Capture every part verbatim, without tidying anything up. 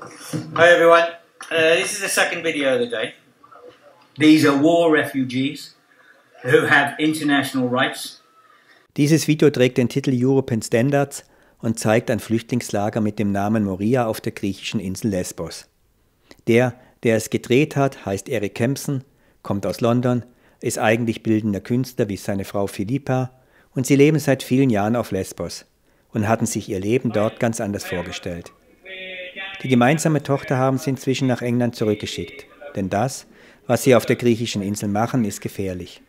Hi everyone, uh, this is the second video of the day. These are war refugees who have international rights. Dieses Video trägt den Titel European Standards und zeigt ein Flüchtlingslager mit dem Namen Moria auf der griechischen Insel Lesbos. Der, der es gedreht hat, heißt Eric Kempson, kommt aus London, ist eigentlich bildender Künstler wie seine Frau Philippa und sie leben seit vielen Jahren auf Lesbos und hatten sich ihr Leben dort ganz anders vorgestellt. Die gemeinsame Tochter haben sie inzwischen nach England zurückgeschickt, denn das, was sie auf der griechischen Insel machen, ist gefährlich.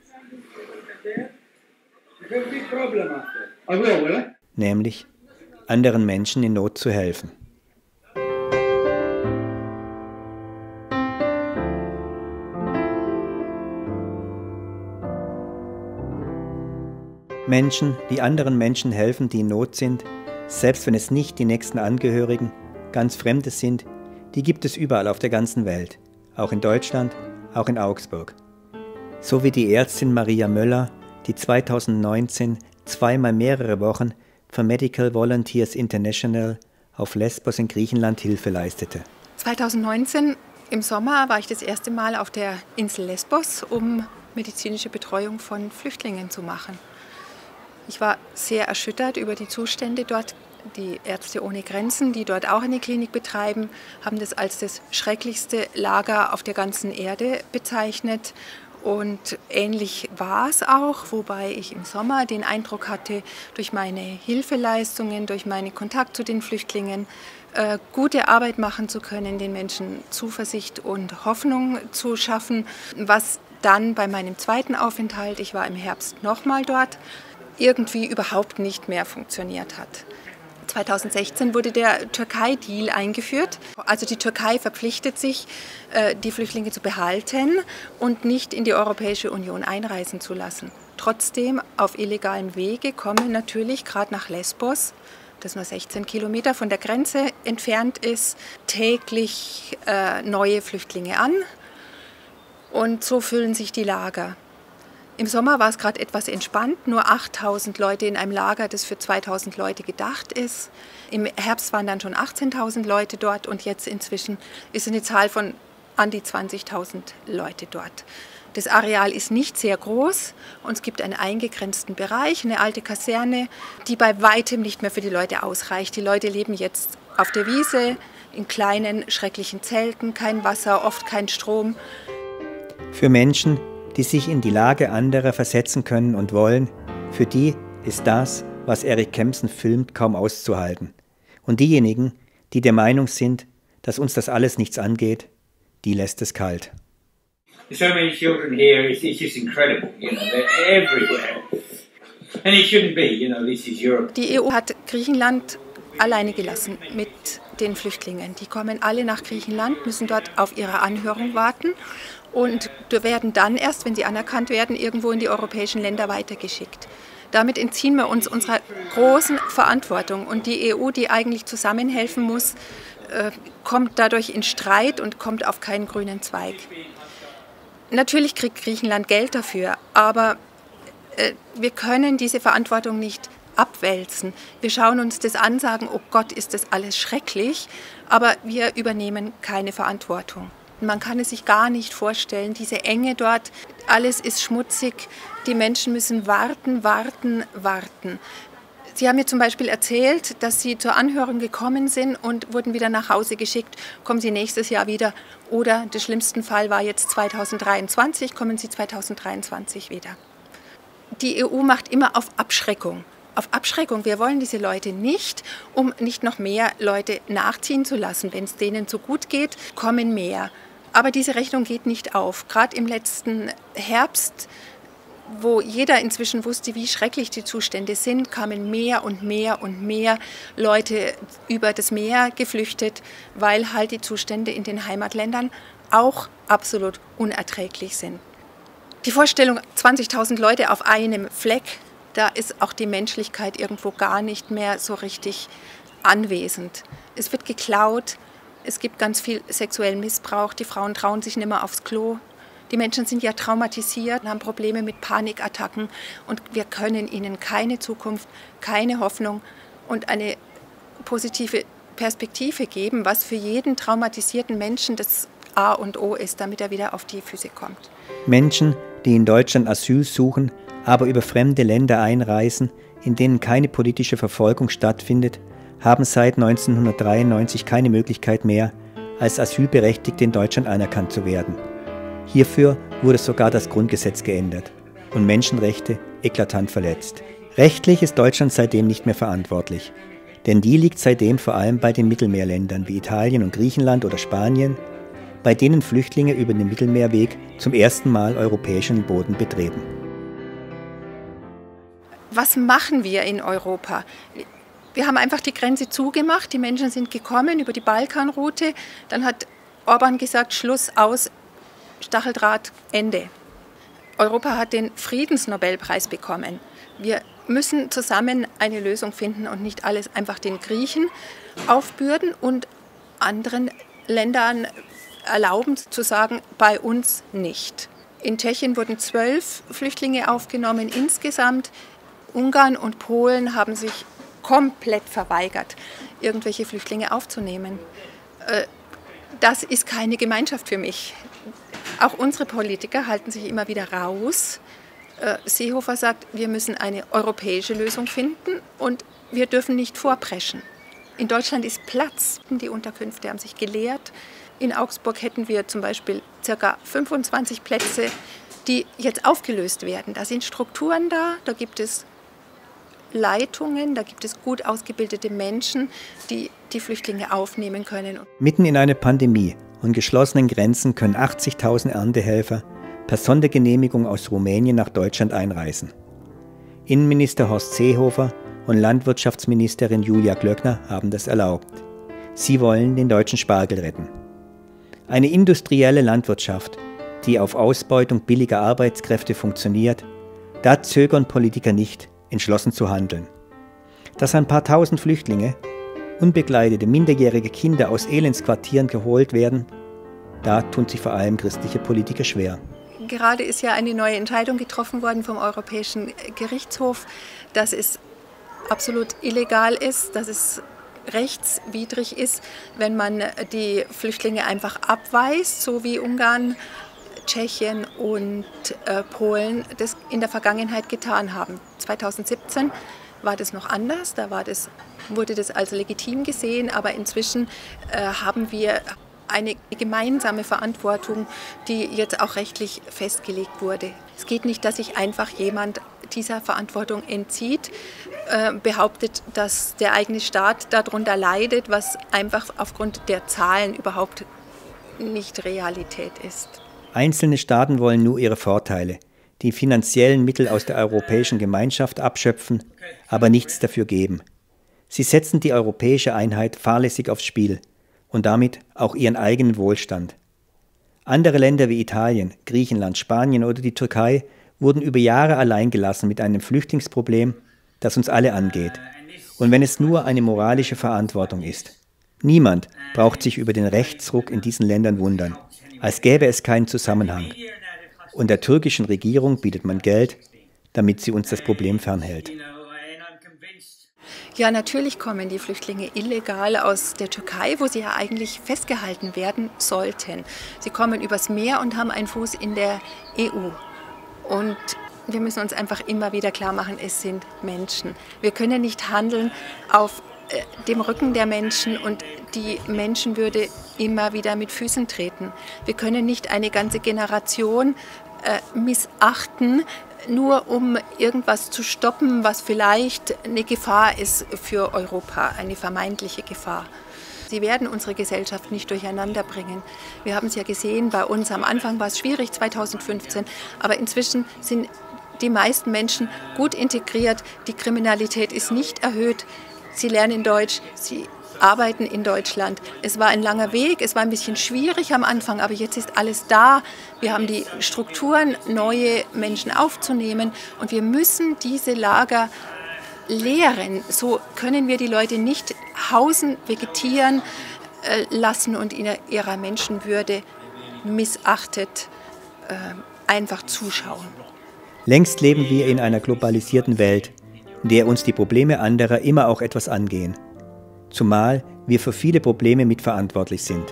Nämlich anderen Menschen in Not zu helfen. Menschen, die anderen Menschen helfen, die in Not sind, selbst wenn es nicht die nächsten Angehörigen, ganz Fremde sind, die gibt es überall auf der ganzen Welt, auch in Deutschland, auch in Augsburg. So wie die Ärztin Maria Möller, die zweitausendneunzehn zweimal mehrere Wochen für Medical Volunteers International auf Lesbos in Griechenland Hilfe leistete. zweitausendneunzehn im Sommer war ich das erste Mal auf der Insel Lesbos, um medizinische Betreuung von Flüchtlingen zu machen. Ich war sehr erschüttert über die Zustände dort. Die Ärzte ohne Grenzen, die dort auch eine Klinik betreiben, haben das als das schrecklichste Lager auf der ganzen Erde bezeichnet. Und ähnlich war es auch, wobei ich im Sommer den Eindruck hatte, durch meine Hilfeleistungen, durch meinen Kontakt zu den Flüchtlingen, äh, gute Arbeit machen zu können, den Menschen Zuversicht und Hoffnung zu schaffen. Was dann bei meinem zweiten Aufenthalt, ich war im Herbst nochmal dort, irgendwie überhaupt nicht mehr funktioniert hat. zweitausendsechzehn wurde der Türkei-Deal eingeführt. Also die Türkei verpflichtet sich, die Flüchtlinge zu behalten und nicht in die Europäische Union einreisen zu lassen. Trotzdem, auf illegalem Wege kommen natürlich gerade nach Lesbos, das nur sechzehn Kilometer von der Grenze entfernt ist, täglich neue Flüchtlinge an. Und so füllen sich die Lager. Im Sommer war es gerade etwas entspannt, nur achttausend Leute in einem Lager, das für zweitausend Leute gedacht ist. Im Herbst waren dann schon achtzehntausend Leute dort und jetzt inzwischen ist eine Zahl von an die zwanzigtausend Leute dort. Das Areal ist nicht sehr groß und es gibt einen eingegrenzten Bereich, eine alte Kaserne, die bei weitem nicht mehr für die Leute ausreicht. Die Leute leben jetzt auf der Wiese, in kleinen, schrecklichen Zelten, kein Wasser, oft kein Strom. Für Menschen, die sich in die Lage anderer versetzen können und wollen, für die ist das, was Eric Kempson filmt, kaum auszuhalten. Und diejenigen, die der Meinung sind, dass uns das alles nichts angeht, die lässt es kalt. So many children here, it's, it's just incredible, you know, they're everywhere. And it shouldn't be, you know, this is Europe. Die E U hat Griechenland alleine gelassen mit den Flüchtlingen. Die kommen alle nach Griechenland, müssen dort auf ihre Anhörung warten und werden dann erst, wenn sie anerkannt werden, irgendwo in die europäischen Länder weitergeschickt. Damit entziehen wir uns unserer großen Verantwortung. Und die E U, die eigentlich zusammenhelfen muss, kommt dadurch in Streit und kommt auf keinen grünen Zweig. Natürlich kriegt Griechenland Geld dafür, aber wir können diese Verantwortung nicht abwälzen. Wir schauen uns das an, sagen, oh Gott, ist das alles schrecklich, aber wir übernehmen keine Verantwortung. Man kann es sich gar nicht vorstellen, diese Enge dort, alles ist schmutzig, die Menschen müssen warten, warten, warten. Sie haben mir zum Beispiel erzählt, dass Sie zur Anhörung gekommen sind und wurden wieder nach Hause geschickt, kommen Sie nächstes Jahr wieder. Oder der schlimmste Fall war jetzt zweitausenddreiundzwanzig, kommen Sie zweitausenddreiundzwanzig wieder. Die E U macht immer auf Abschreckung. Auf Abschreckung. Wir wollen diese Leute nicht, um nicht noch mehr Leute nachziehen zu lassen. Wenn es denen so gut geht, kommen mehr. Aber diese Rechnung geht nicht auf. Gerade im letzten Herbst, wo jeder inzwischen wusste, wie schrecklich die Zustände sind, kamen mehr und mehr und mehr Leute über das Meer geflüchtet, weil halt die Zustände in den Heimatländern auch absolut unerträglich sind. Die Vorstellung, zwanzigtausend Leute auf einem Fleck, da ist auch die Menschlichkeit irgendwo gar nicht mehr so richtig anwesend. Es wird geklaut, es gibt ganz viel sexuellen Missbrauch, die Frauen trauen sich nicht mehr aufs Klo. Die Menschen sind ja traumatisiert, haben Probleme mit Panikattacken und wir können ihnen keine Zukunft, keine Hoffnung und eine positive Perspektive geben, was für jeden traumatisierten Menschen das A und O ist, damit er wieder auf die Füße kommt. Menschen, die in Deutschland Asyl suchen, aber über fremde Länder einreisen, in denen keine politische Verfolgung stattfindet, haben seit neunzehnhundertdreiundneunzig keine Möglichkeit mehr, als Asylberechtigte in Deutschland anerkannt zu werden. Hierfür wurde sogar das Grundgesetz geändert und Menschenrechte eklatant verletzt. Rechtlich ist Deutschland seitdem nicht mehr verantwortlich, denn die liegt seitdem vor allem bei den Mittelmeerländern wie Italien und Griechenland oder Spanien, bei denen Flüchtlinge über den Mittelmeerweg zum ersten Mal europäischen Boden betreten. Was machen wir in Europa? Wir haben einfach die Grenze zugemacht, die Menschen sind gekommen über die Balkanroute, dann hat Orban gesagt, Schluss, aus, Stacheldraht, Ende. Europa hat den Friedensnobelpreis bekommen. Wir müssen zusammen eine Lösung finden und nicht alles einfach den Griechen aufbürden und anderen Ländern erlauben zu sagen, bei uns nicht. In Tschechien wurden zwölf Flüchtlinge aufgenommen insgesamt. Ungarn und Polen haben sich komplett verweigert, irgendwelche Flüchtlinge aufzunehmen. Das ist keine Gemeinschaft für mich. Auch unsere Politiker halten sich immer wieder raus. Seehofer sagt, wir müssen eine europäische Lösung finden und wir dürfen nicht vorpreschen. In Deutschland ist Platz. Die Unterkünfte haben sich geleert. In Augsburg hätten wir zum Beispiel ca. fünfundzwanzig Plätze, die jetzt aufgelöst werden. Da sind Strukturen da, da gibt es Leitungen, da gibt es gut ausgebildete Menschen, die die Flüchtlinge aufnehmen können. Mitten in einer Pandemie und geschlossenen Grenzen können achtzigtausend Erntehelfer per Sondergenehmigung aus Rumänien nach Deutschland einreisen. Innenminister Horst Seehofer und Landwirtschaftsministerin Julia Klöckner haben das erlaubt. Sie wollen den deutschen Spargel retten. Eine industrielle Landwirtschaft, die auf Ausbeutung billiger Arbeitskräfte funktioniert, da zögern Politiker nicht, entschlossen zu handeln. Dass ein paar tausend Flüchtlinge, unbegleitete minderjährige Kinder aus Elendsquartieren geholt werden, da tun sich vor allem christliche Politiker schwer. Gerade ist ja eine neue Entscheidung getroffen worden vom Europäischen Gerichtshof, dass es absolut illegal ist, dass es rechtswidrig ist, wenn man die Flüchtlinge einfach abweist, so wie Ungarn, Tschechien und äh, Polen das in der Vergangenheit getan haben. zweitausendsiebzehn war das noch anders, da war das, wurde das als legitim gesehen, aber inzwischen äh, haben wir eine gemeinsame Verantwortung, die jetzt auch rechtlich festgelegt wurde. Es geht nicht, dass sich einfach jemand dieser Verantwortung entzieht, äh, behauptet, dass der eigene Staat darunter leidet, was einfach aufgrund der Zahlen überhaupt nicht Realität ist. Einzelne Staaten wollen nur ihre Vorteile, die finanziellen Mittel aus der europäischen Gemeinschaft abschöpfen, aber nichts dafür geben. Sie setzen die europäische Einheit fahrlässig aufs Spiel und damit auch ihren eigenen Wohlstand. Andere Länder wie Italien, Griechenland, Spanien oder die Türkei wurden über Jahre allein gelassen mit einem Flüchtlingsproblem, das uns alle angeht. Und wenn es nur eine moralische Verantwortung ist. Niemand braucht sich über den Rechtsruck in diesen Ländern wundern, als gäbe es keinen Zusammenhang. Und der türkischen Regierung bietet man Geld, damit sie uns das Problem fernhält. Ja, natürlich kommen die Flüchtlinge illegal aus der Türkei, wo sie ja eigentlich festgehalten werden sollten. Sie kommen übers Meer und haben einen Fuß in der E U. Und wir müssen uns einfach immer wieder klar machen, es sind Menschen. Wir können nicht handeln auf äh, dem Rücken der Menschen und die Menschenwürde immer wieder mit Füßen treten. Wir können nicht eine ganze Generation äh, missachten, nur um irgendwas zu stoppen, was vielleicht eine Gefahr ist für Europa, eine vermeintliche Gefahr. Sie werden unsere Gesellschaft nicht durcheinander bringen. Wir haben es ja gesehen, bei uns am Anfang war es schwierig, zweitausendfünfzehn, aber inzwischen sind die meisten Menschen gut integriert. Die Kriminalität ist nicht erhöht. Sie lernen Deutsch, sie arbeiten in Deutschland. Es war ein langer Weg, es war ein bisschen schwierig am Anfang, aber jetzt ist alles da. Wir haben die Strukturen, neue Menschen aufzunehmen und wir müssen diese Lager leeren. So können wir die Leute nicht hausen, vegetieren äh, lassen und in ihrer Menschenwürde missachtet äh, einfach zuschauen. Längst leben wir in einer globalisierten Welt, in der uns die Probleme anderer immer auch etwas angehen. Zumal wir für viele Probleme mitverantwortlich sind.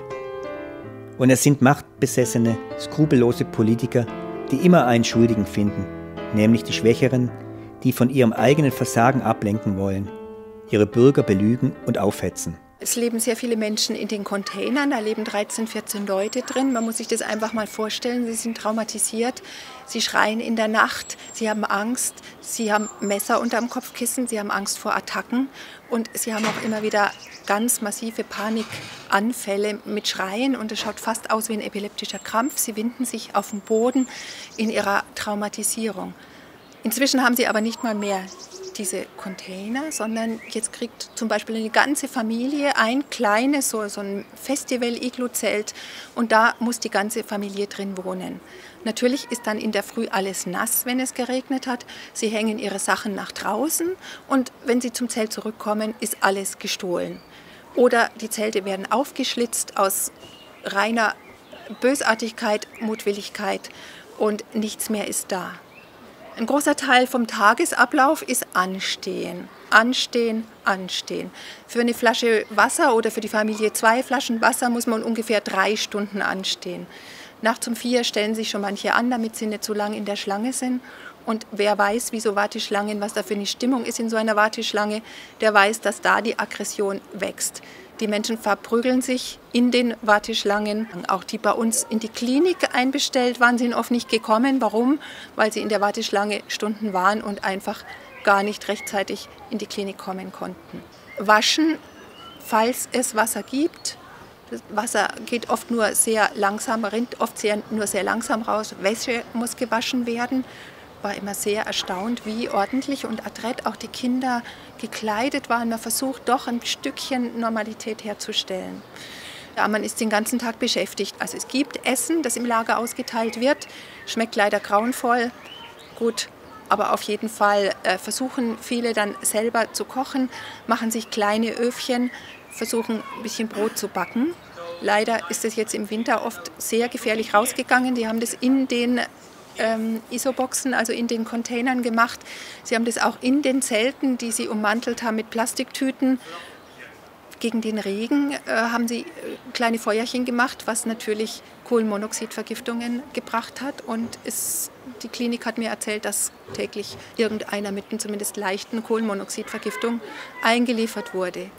Und es sind machtbesessene, skrupellose Politiker, die immer einen Schuldigen finden, nämlich die Schwächeren, die von ihrem eigenen Versagen ablenken wollen, ihre Bürger belügen und aufhetzen. Es leben sehr viele Menschen in den Containern, da leben dreizehn, vierzehn Leute drin. Man muss sich das einfach mal vorstellen, sie sind traumatisiert, sie schreien in der Nacht, sie haben Angst, sie haben Messer unterm Kopfkissen, sie haben Angst vor Attacken und sie haben auch immer wieder ganz massive Panikanfälle mit Schreien und es schaut fast aus wie ein epileptischer Krampf. Sie winden sich auf den Boden in ihrer Traumatisierung. Inzwischen haben sie aber nicht mal mehr diese Container, sondern jetzt kriegt zum Beispiel eine ganze Familie ein kleines, so, so ein Festival-Iglu-Zelt und da muss die ganze Familie drin wohnen. Natürlich ist dann in der Früh alles nass, wenn es geregnet hat. Sie hängen ihre Sachen nach draußen und wenn sie zum Zelt zurückkommen, ist alles gestohlen. Oder die Zelte werden aufgeschlitzt aus reiner Bösartigkeit, Mutwilligkeit und nichts mehr ist da. Ein großer Teil vom Tagesablauf ist Anstehen. Anstehen, anstehen. Für eine Flasche Wasser oder für die Familie zwei Flaschen Wasser muss man ungefähr drei Stunden anstehen. Nachts um vier stellen sich schon manche an, damit sie nicht so lange in der Schlange sind. Und wer weiß, wie so Warteschlangen, was da für eine Stimmung ist in so einer Warteschlange, der weiß, dass da die Aggression wächst. Die Menschen verprügeln sich in den Warteschlangen. Auch die bei uns in die Klinik einbestellt waren, sind oft nicht gekommen. Warum? Weil sie in der Warteschlange Stunden waren und einfach gar nicht rechtzeitig in die Klinik kommen konnten. Waschen, falls es Wasser gibt. Das Wasser geht oft nur sehr langsam, rinnt oft sehr, nur sehr langsam raus. Wäsche muss gewaschen werden. War immer sehr erstaunt, wie ordentlich und adrett auch die Kinder gekleidet waren. Man versucht doch ein Stückchen Normalität herzustellen. Ja, man ist den ganzen Tag beschäftigt. Also es gibt Essen, das im Lager ausgeteilt wird, schmeckt leider grauenvoll. Gut, aber auf jeden Fall äh, versuchen viele dann selber zu kochen, machen sich kleine Öfchen, versuchen ein bisschen Brot zu backen. Leider ist es jetzt im Winter oft sehr gefährlich rausgegangen. Die haben das in den Ähm, Isoboxen, also in den Containern gemacht. Sie haben das auch in den Zelten, die sie ummantelt haben mit Plastiktüten. Gegen den Regen äh, haben sie kleine Feuerchen gemacht, was natürlich Kohlenmonoxidvergiftungen gebracht hat. Und es, die Klinik hat mir erzählt, dass täglich irgendeiner mit einer zumindest leichten Kohlenmonoxidvergiftung eingeliefert wurde.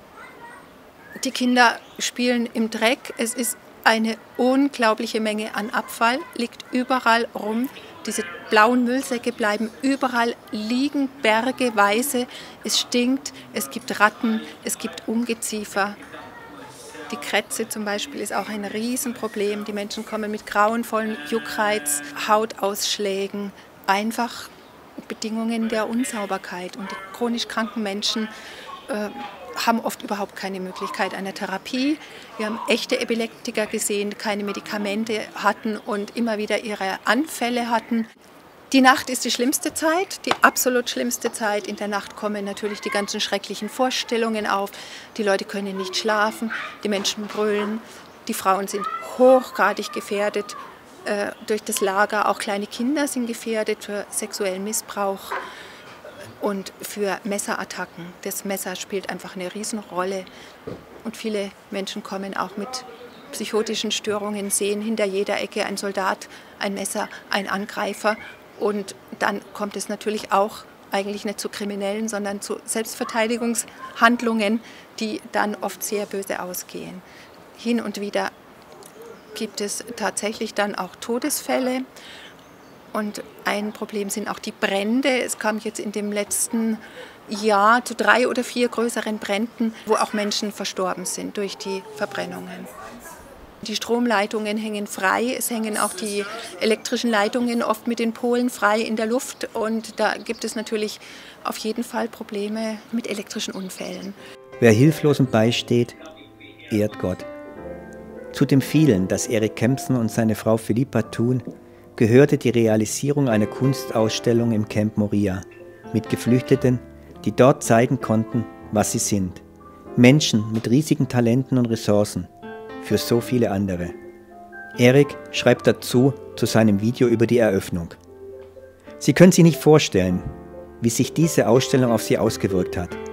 Die Kinder spielen im Dreck. Es ist eine unglaubliche Menge an Abfall, liegt überall rum. Diese blauen Müllsäcke bleiben überall liegen, bergeweise. Es stinkt, es gibt Ratten, es gibt Ungeziefer. Die Krätze zum Beispiel ist auch ein Riesenproblem. Die Menschen kommen mit grauenvollen Juckreiz, Hautausschlägen, einfach Bedingungen der Unsauberkeit. Und die chronisch kranken Menschen äh, haben oft überhaupt keine Möglichkeit einer Therapie. Wir haben echte Epileptiker gesehen, die keine Medikamente hatten und immer wieder ihre Anfälle hatten. Die Nacht ist die schlimmste Zeit, die absolut schlimmste Zeit. In der Nacht kommen natürlich die ganzen schrecklichen Vorstellungen auf. Die Leute können nicht schlafen, die Menschen brüllen, die Frauen sind hochgradig gefährdet äh, durch das Lager. Auch kleine Kinder sind gefährdet für sexuellen Missbrauch und für Messerattacken. Das Messer spielt einfach eine Riesenrolle. Und viele Menschen kommen auch mit psychotischen Störungen, sehen hinter jeder Ecke ein Soldat, ein Messer, ein Angreifer. Und dann kommt es natürlich auch eigentlich nicht zu kriminellen, sondern zu Selbstverteidigungshandlungen, die dann oft sehr böse ausgehen. Hin und wieder gibt es tatsächlich dann auch Todesfälle. Und ein Problem sind auch die Brände. Es kam jetzt in dem letzten Jahr zu drei oder vier größeren Bränden, wo auch Menschen verstorben sind durch die Verbrennungen. Die Stromleitungen hängen frei, es hängen auch die elektrischen Leitungen oft mit den Polen frei in der Luft. Und da gibt es natürlich auf jeden Fall Probleme mit elektrischen Unfällen. Wer Hilflosen beisteht, ehrt Gott. Zu dem vielen, das Erik Kempsen und seine Frau Philippa tun, gehörte die Realisierung einer Kunstausstellung im Camp Moria mit Geflüchteten, die dort zeigen konnten, was sie sind. Menschen mit riesigen Talenten und Ressourcen für so viele andere. Erik schreibt dazu zu seinem Video über die Eröffnung. Sie können sich nicht vorstellen, wie sich diese Ausstellung auf sie ausgewirkt hat,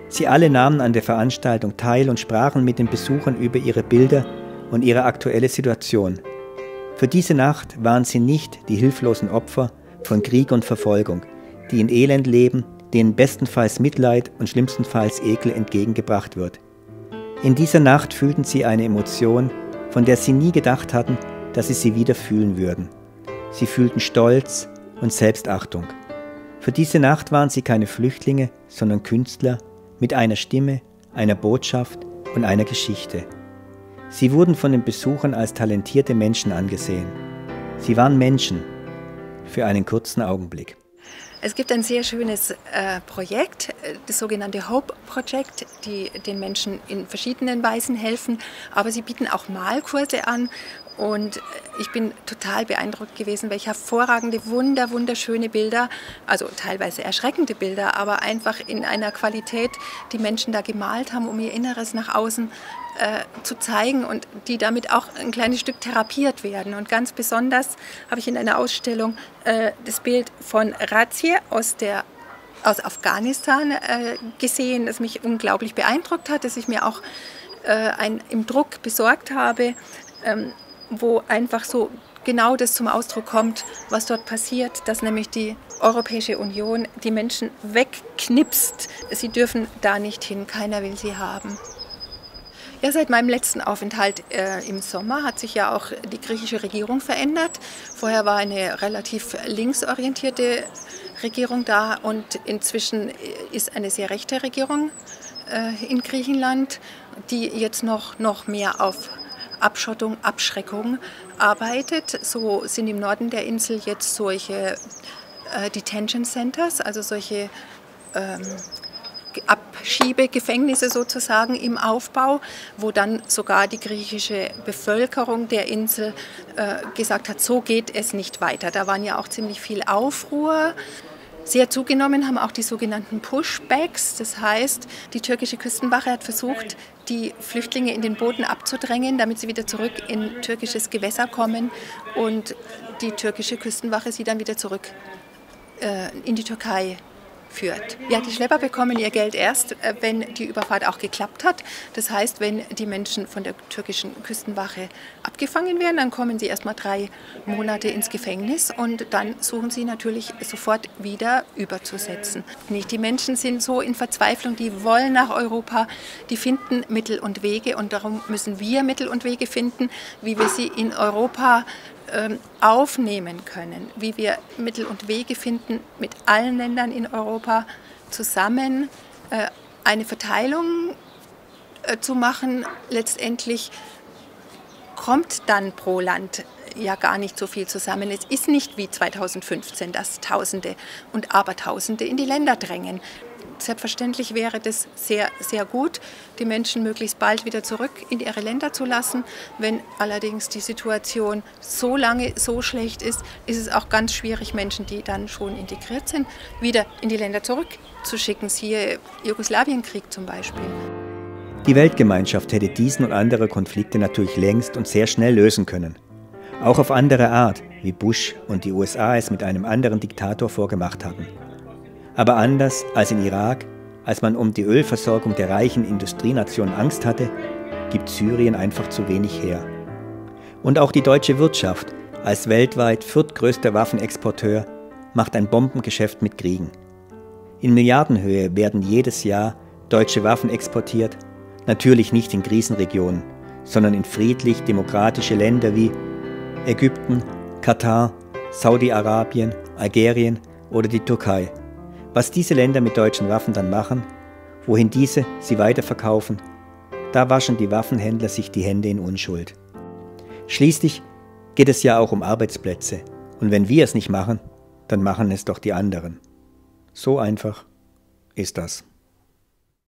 Sie alle nahmen an der Veranstaltung teil und sprachen mit den Besuchern über ihre Bilder und ihre aktuelle Situation. Für diese Nacht waren sie nicht die hilflosen Opfer von Krieg und Verfolgung, die in Elend leben, denen bestenfalls Mitleid und schlimmstenfalls Ekel entgegengebracht wird. In dieser Nacht fühlten sie eine Emotion, von der sie nie gedacht hatten, dass sie sie wieder fühlen würden. Sie fühlten Stolz und Selbstachtung. Für diese Nacht waren sie keine Flüchtlinge, sondern Künstler mit einer Stimme, einer Botschaft und einer Geschichte. Sie wurden von den Besuchern als talentierte Menschen angesehen. Sie waren Menschen für einen kurzen Augenblick. Es gibt ein sehr schönes äh, Projekt, das sogenannte Hope Project, die den Menschen in verschiedenen Weisen helfen, aber sie bieten auch Malkurse an. Und ich bin total beeindruckt gewesen, welche hervorragende, wunder, wunderschöne Bilder, also teilweise erschreckende Bilder, aber einfach in einer Qualität, die Menschen da gemalt haben, um ihr Inneres nach außen äh, zu zeigen und die damit auch ein kleines Stück therapiert werden. Und ganz besonders habe ich in einer Ausstellung äh, das Bild von Razie aus der aus Afghanistan äh, gesehen, das mich unglaublich beeindruckt hat, das ich mir auch äh, ein, im Druck besorgt habe. Ähm, wo einfach so genau das zum Ausdruck kommt, was dort passiert, dass nämlich die Europäische Union die Menschen wegknipst. Sie dürfen da nicht hin, keiner will sie haben. Ja, seit meinem letzten Aufenthalt äh, im Sommer hat sich ja auch die griechische Regierung verändert. Vorher war eine relativ linksorientierte Regierung da und inzwischen ist eine sehr rechte Regierung äh, in Griechenland, die jetzt noch, noch mehr auf Abschottung, Abschreckung arbeitet. So sind im Norden der Insel jetzt solche äh, Detention Centers, also solche ähm, Abschiebegefängnisse sozusagen im Aufbau, wo dann sogar die griechische Bevölkerung der Insel äh, gesagt hat, so geht es nicht weiter. Da waren ja auch ziemlich viel Aufruhr. Sehr zugenommen haben auch die sogenannten Pushbacks, das heißt, die türkische Küstenwache hat versucht, die Flüchtlinge in den Boden abzudrängen, damit sie wieder zurück in türkisches Gewässer kommen und die türkische Küstenwache sie dann wieder zurück äh, in die Türkei führt. Ja, die Schlepper bekommen ihr Geld erst, wenn die Überfahrt auch geklappt hat. Das heißt, wenn die Menschen von der türkischen Küstenwache abgefangen werden, dann kommen sie erst mal drei Monate ins Gefängnis und dann suchen sie natürlich sofort wieder überzusetzen. Nicht, die Menschen sind so in Verzweiflung, die wollen nach Europa, die finden Mittel und Wege und darum müssen wir Mittel und Wege finden, wie wir sie in Europa aufnehmen können, wie wir Mittel und Wege finden, mit allen Ländern in Europa zusammen äh, eine Verteilung äh, zu machen. Letztendlich kommt dann pro Land ja gar nicht so viel zusammen. Es ist nicht wie zweitausendfünfzehn, dass Tausende und Abertausende in die Länder drängen. Selbstverständlich wäre das sehr, sehr gut, die Menschen möglichst bald wieder zurück in ihre Länder zu lassen. Wenn allerdings die Situation so lange so schlecht ist, ist es auch ganz schwierig, Menschen, die dann schon integriert sind, wieder in die Länder zurückzuschicken. Siehe Jugoslawienkrieg zum Beispiel. Die Weltgemeinschaft hätte diesen und andere Konflikte natürlich längst und sehr schnell lösen können. Auch auf andere Art, wie Bush und die U S A es mit einem anderen Diktator vorgemacht hatten. Aber anders als in Irak, als man um die Ölversorgung der reichen Industrienationen Angst hatte, gibt Syrien einfach zu wenig her. Und auch die deutsche Wirtschaft, als weltweit viertgrößter Waffenexporteur, macht ein Bombengeschäft mit Kriegen. In Milliardenhöhe werden jedes Jahr deutsche Waffen exportiert, natürlich nicht in Krisenregionen, sondern in friedlich-demokratische Länder wie Ägypten, Katar, Saudi-Arabien, Algerien oder die Türkei. Was diese Länder mit deutschen Waffen dann machen, wohin diese sie weiterverkaufen, da waschen die Waffenhändler sich die Hände in Unschuld. Schließlich geht es ja auch um Arbeitsplätze. Und wenn wir es nicht machen, dann machen es doch die anderen. So einfach ist das.